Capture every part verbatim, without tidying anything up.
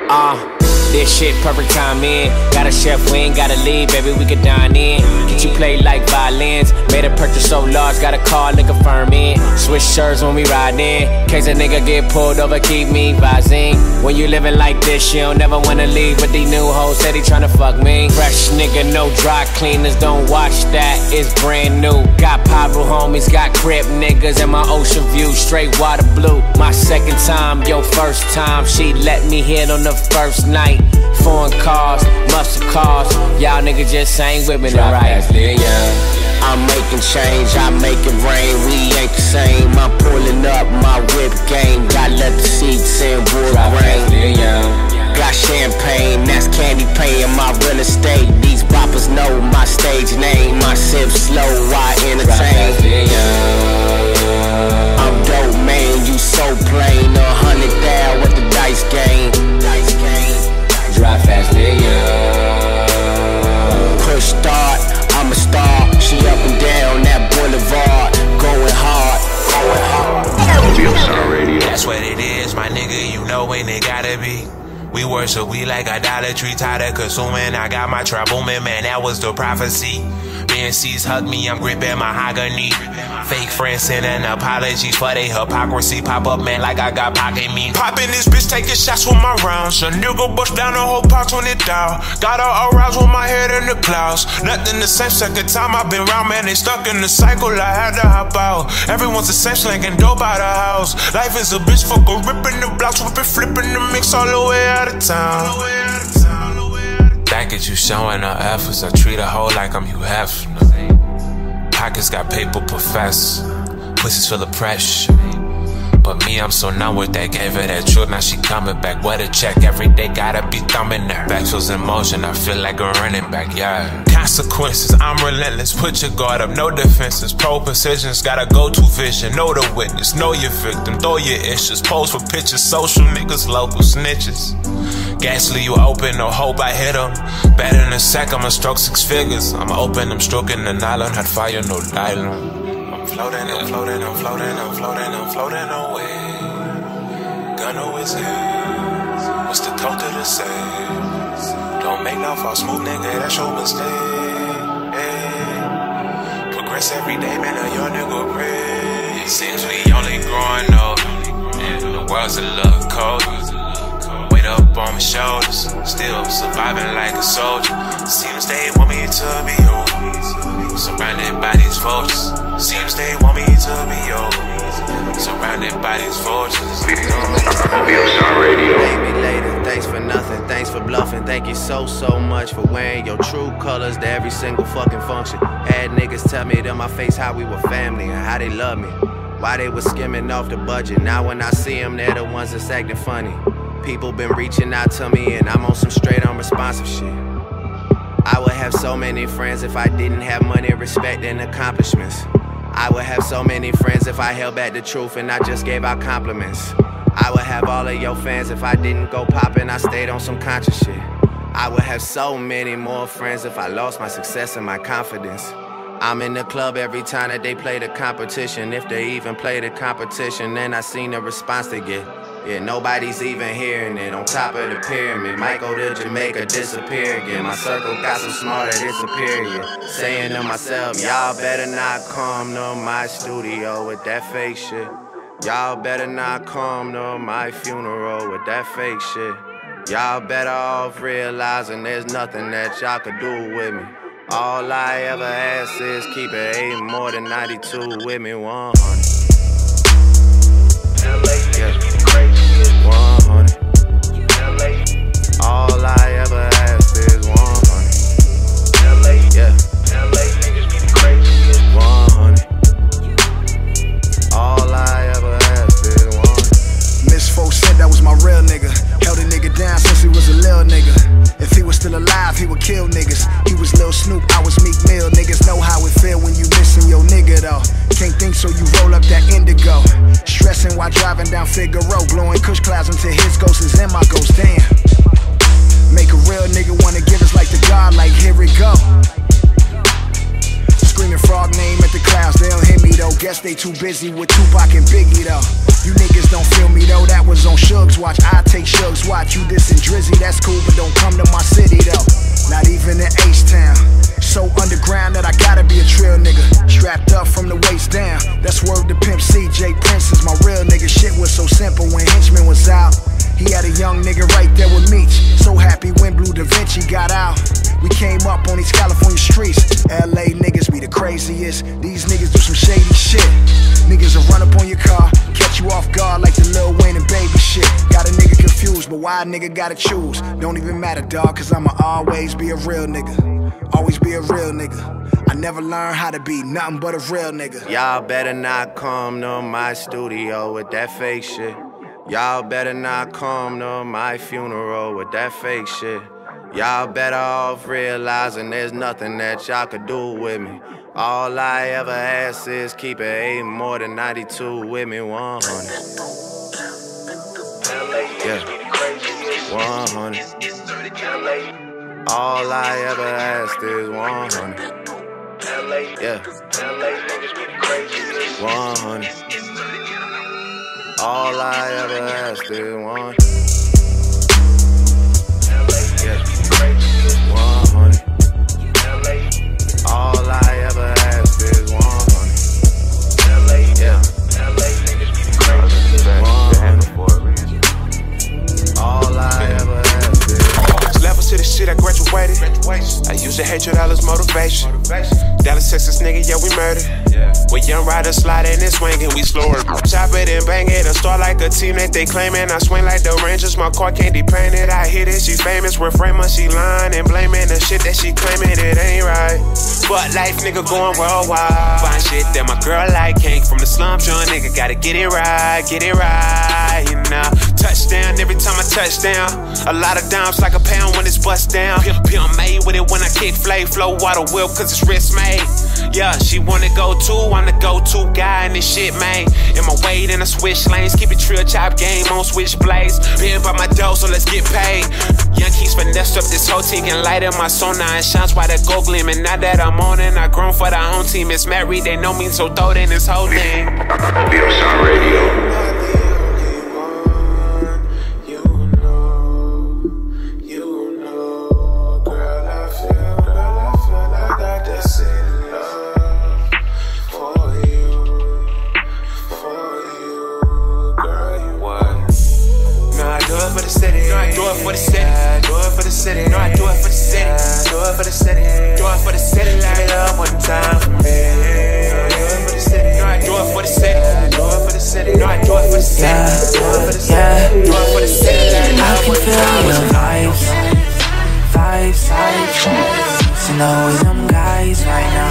Uh, this shit perfect time in. Got a chef, we ain't gotta leave, baby, we can dine in. Get you play like violins. Made a purchase so large, got a call to confirm in. Switch shirts when we ride in. Case a nigga get pulled over, keep me visine. When you living like this, you don't never wanna leave. But these new hoes said he tryna fuck me. Fresh nigga, no dry cleaners, don't watch that, it's brand new. Got Pablo homies, got crib niggas, and my ocean view, straight water blue. My second time, your first time, she let me hit on the first night. Foreign cars, muscle cars, y'all niggas just ain't with me right. I'm making change, I make it rain, we ain't the same. I'm pulling up my whip game, got leather seats and wood grain. Got champagne, that's candy paint, my real estate. These boppers know my stage name, my sip slow, I entertain. I'm dope, man, you so plain. A hundred down with the dice game. Drive fast, nigga. Push start, I'm a star. She up and down that boulevard, going hard, going hard. That's what it is, my nigga. You know when it gotta be. We worship, we like idolatry, tired of consuming. I got my trap booming, man, that was the prophecy. B N Cs hug me, I'm gripping mahogany. Fake friends sending apologies for their hypocrisy. Pop up, man, like I got pocket me. Popping this bitch, taking shots with my rounds. A nigga bust down the whole pot when it down. Got her aroused with my head in the clouds. Nothing the same, second time I've been round, man, they stuck in the cycle, I had to hop out. Everyone's the same, slinging dope out of house. Life is a bitch, fuck a ripping the blocks, whipping, flipping the mix all the way out of town. Back at you showing her efforts, I treat a hoe like I'm Hugh Hefner. Pockets got paper professor, pussies full of pressure. But me, I'm so numb with that, gave her that truth, now she coming back. What a check, every day gotta be thumbing her. Back feels in motion, I feel like a running back, yeah. Consequences, I'm relentless, put your guard up, no defenses. Pro precisions, gotta go-to vision, know the witness, know your victim, throw your issues. Pose for pictures, social niggas, local snitches. Ghastly, you open, no hope I hit them. Better in a sec, I'ma stroke six figures. I'm open, I'm stroking the nylon, hot fire, no nylon. I'm floating, I'm floating, I'm floating, I'm floating, I'm floating away. Gonna whistle, what's the toast to the say? Don't make no false move, nigga, that's your mistake. Hey. Progress every day, man, a young nigga pray. It seems we only growing up, and the world's a little cold. Weight up on my shoulders, still surviving like a soldier. Seems they want me to be over, surrounded by these vultures. Seems they want me to be over, surrounded by these vultures. Baby later, thanks for nothing, thanks for bluffing. Thank you so, so much for wearing your true colors to every single fucking function. Had niggas tell me to my face how we were family and how they love me, why they was skimming off the budget. Now when I see them, they're the ones that's acting funny. People been reaching out to me and I'm on some straight unresponsive shit. I would have so many friends if I didn't have money, respect, and accomplishments. I would have so many friends if I held back the truth and I just gave out compliments. I would have all of your fans if I didn't go poppin', I stayed on some conscious shit. I would have so many more friends if I lost my success and my confidence. I'm in the club every time that they play the competition, if they even play the competition, then I seen the response they get. Yeah, nobody's even hearing it. On top of the pyramid, might go to Jamaica, disappear again. My circle got so smart that it's superior. Saying to myself, y'all better not come to my studio with that fake shit. Y'all better not come to my funeral with that fake shit. Y'all better off realizing there's nothing that y'all could do with me. All I ever ask is keep it eight more than ninety-two with me, one hundred. one hundred. All I ever ask is one hundred. Yeah. one hundred. All I ever ask is one hundred. Miss Folk said that was my real nigga. Held a nigga down since he was a little nigga. If he was still alive, he would kill niggas. He was Lil Snoop, I was Meek Mill. Niggas know how it feel when you missing your nigga though. Can't think so you roll up that indigo. Stressing while driving down Figaro, blowing kush clouds until his ghost is in my ghost. Damn. Make a real nigga wanna give us like the God, like here we go. screaming frog name at the clouds, they don't hear me though. Guess they too busy with Tupac and Biggie though. You niggas don't feel me though, that was on Shugs watch. I take Shugs watch, you dissing Drizzy, that's cool, but don't come to my city though. Not even in H-Town. So underground that I gotta be a trill nigga. Strapped up from the waist down, that's word to Pimp C. J Prince is my real nigga. Shit was so simple when Henchman was out. He had a young nigga right there with Meech. So happy when Blue Da Vinci got out. We came up on these California streets. L A niggas be the craziest. These niggas do some shady shit. Niggas will run up on your car, catch you off guard like the Lil Wayne and Baby shit. Got a nigga confused, but why a nigga gotta choose? Don't even matter, dog, cause I'ma always be a real nigga. Always be a real nigga. I never learned how to be nothing but a real nigga. Y'all better not come to my studio with that fake shit. Y'all better not come to my funeral with that fake shit. Y'all better off realizing there's nothing that y'all could do with me. All I ever ask is keep it eight more than ninety-two with me, one hundred. Yeah, one hundred. All I ever ask is one hundred. Yeah, one hundred. All I ever ask is one. Yeah, one hundred. All I ever ask is one hundred. Yeah, one hundred. All I ever ask is. Levels to the shit I graduated. I use the hatred all as motivation. Dallas, Texas nigga, yeah, we murdered. With young riders sliding and swinging, we slower. Chop it and bang it, and start like a team that they claiming. I swing like the Rangers, my car can't depaint it. I hit it, she famous, reframing, she lying and blaming the shit that she claiming it ain't right. But life, nigga, going worldwide. Find shit that my girl like, came from the slums, young nigga, gotta get it right, get it right, you know. Touchdown every time I touch down. A lot of dimes like a pound when it's bust down. Pimp, pimp made with it when I kick flay, flow water whip cause it's wrist made. Yeah, she wanna go to, I'm the go-to guy in this shit, man. In my weight and I switch lanes, keep it trill chop game on switch blades. Been by my dough, so let's get paid. Young Keys finessed up this whole team and light in my sonar and shines while that gold gleaming. Now that I'm on and I grown for the home team, it's married, they know me, so throw it in this whole thing. Beat Sound Radio. Do it for the city, do it for the city. No, I do it for the city, do it for the city, do it for the city. Light it up one time for me. Do it for the city, no, I do it for the city, do it for the city. No, I do it for the city, do it for the city, do it for the city. Light it up one time for me. Vibes, vibes, vibes. So know with them guys right now.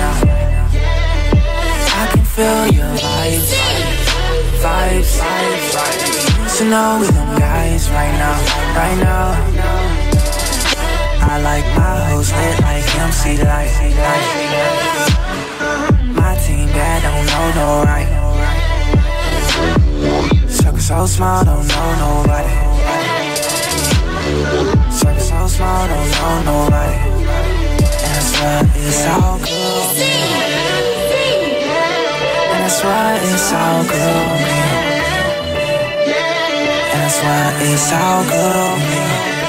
I can feel your vibes, vibes, vibes, vibes. So know with them guys right now, right now. I like my hoes lit like M C Light. My team bad, don't know no right. Circle so small, don't know nobody. Circle so small, don't know nobody. And that's why it's all good. And that's why it's all good. That's why it's all good on me.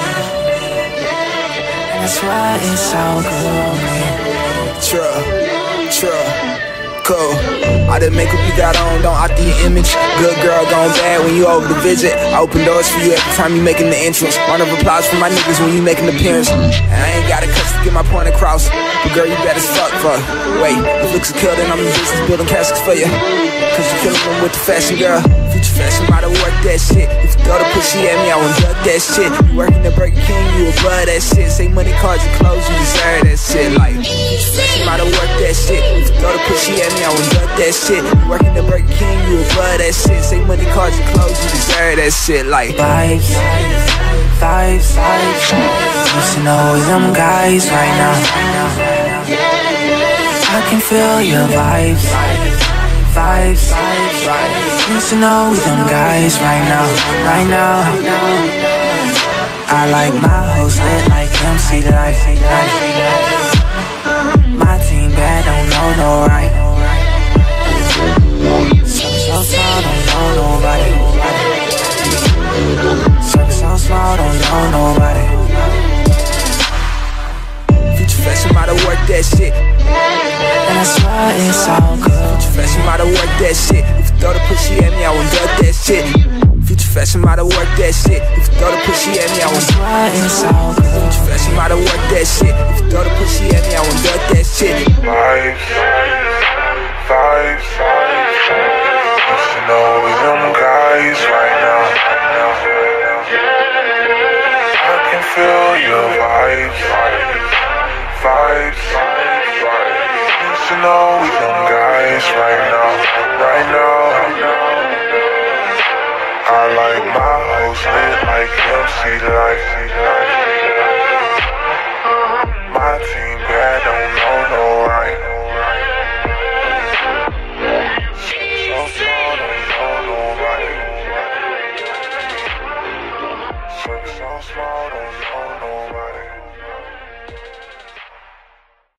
That's why it's all good on me. True, true, cool. All the makeup you got on, don't alter your image. Good girl gone bad when you over the visit. I open doors for you every time you making the entrance. Round of applause for my niggas when you making the appearance. And I ain't got a cuss to get my point across. But girl, you better fuck for her. Wait, if looks are killed, then I'm in business building caskets for you. Cause you killing them with the fashion, girl. Future fashion, might work that shit. If you throw the pussy at me, I won't duck that shit. You working at Burger King, you above that shit. Say money, cars, and clothes, you deserve that shit. Like, future fashion, might work that shit. If you throw the pussy at me, I won't duck that shit. You working at Burger King, you above that shit. Say money, cars, and clothes, you deserve that shit. Like, vibes, vibes, vibes. Used to know them guys right now. I can feel your vibes, vibes, vibes. Used to know them guys right now, right now. I like my hoes lit like M C Light. My team bad. bad, don't know no right. Circle so small, don't know nobody. Circle so small, don't know nobody. Future fashion might have worked that shit. And I swear it's all good. Future fashion might have worked that shit. If you throw the pussy at me, I won't duck that shit. Future fashion might have worked that shit. If you throw the pussy at me, I won't swear it's all good. Future fashion might have worked that shit. If you throw the pussy at me, I won't duck that shit. Vibes, vibes, vibes. You should know we them guys right now. I can feel your vibes, vibes, vibes. You should know we them guys right now, right now. I like my hoes lit like M C Light. My team bad, don't know no right. So small, don't know no right. So small, don't know.